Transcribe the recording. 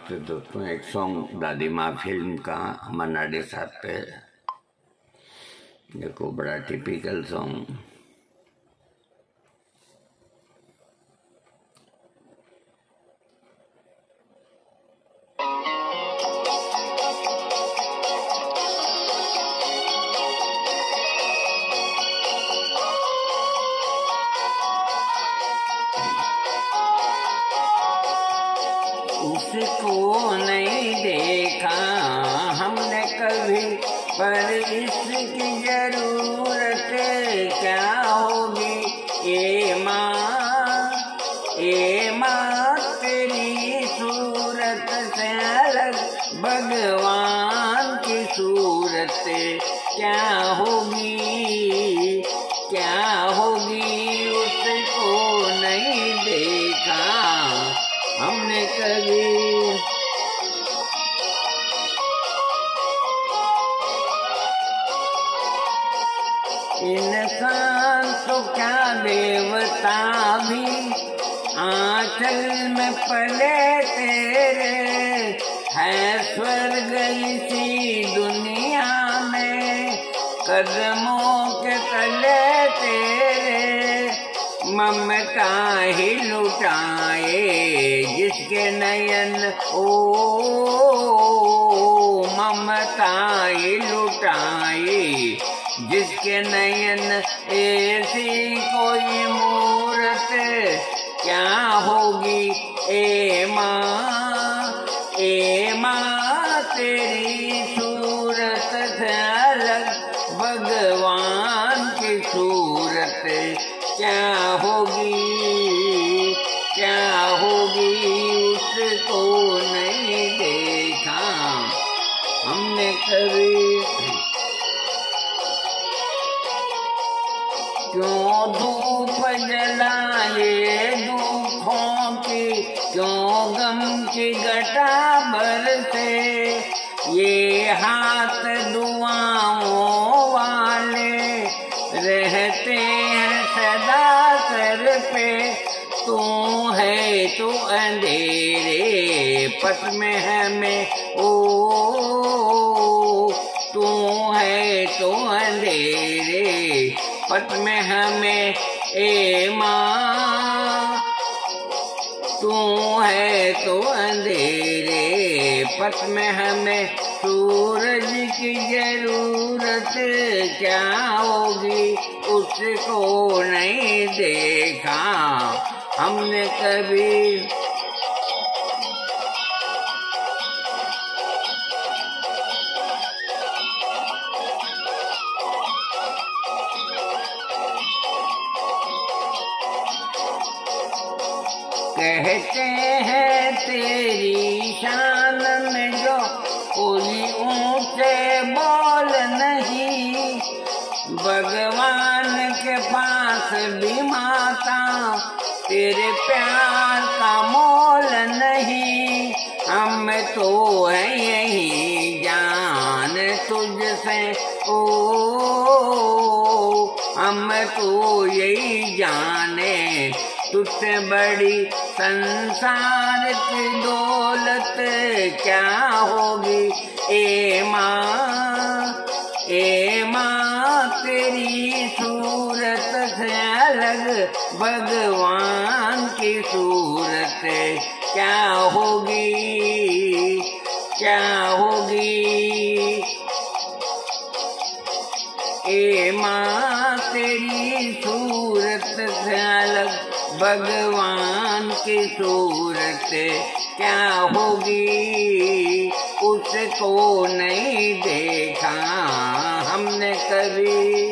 नमस्ते दोस्तों, एक सॉन्ग दादी माँ फिल्म का मन्ना साहब पे। देखो, बड़ा टिपिकल सॉन्ग। उसको नहीं देखा हमने कभी, पर इसकी जरूरत क्या होगी। ए माँ तेरी सूरत से अलग भगवान की सूरत क्या होगी, क्या होगी। उसको नहीं देखा हमने कभी। इंसान तो क्या देवता भी आंचल में पले तेरे, है स्वर्ग इसी दुनिया में कदमों के तले तेरे। ममता ही लुटाए जिसके नयन, ममता ही लुटाए जिसके नयन, ऐसी कोई मूरत क्या होगी। ए माँ तेरी सूरत से अलग भगवान की सूरत क्या होगी, क्या होगी। उसको नहीं देखा हमने कभी। क्यों धूप जलाए दुखों की, क्यों गम की घटा बरसे। ये हाथ दुआओं वाले रहते हैं सदा सर पे। तू है तो अंधेरे पथ में हमें, तू है तो अंधेरे पथ में हमें। ए माँ तू है तो अंधेरे पथ में हमें। सूरज की जरूरत क्या होगी, उसको नहीं देखा हमने कभी। कहते हैं तेरी शान में जो कोई ऊंचे बोल नहीं, भगवान के पास भी माता तेरे प्यार का मोल नहीं। हम तो है यही जान तुझसे, हम तो यही जाने तुझसे बड़ी संसार की दौलत क्या होगी। ए माँ तेरी सूरत से अलग भगवान की सूरत क्या होगी, क्या होगी। ए माँ तेरी सूरत से अलग भगवान की सूरत क्या होगी। उसको नहीं देखा हमने कभी।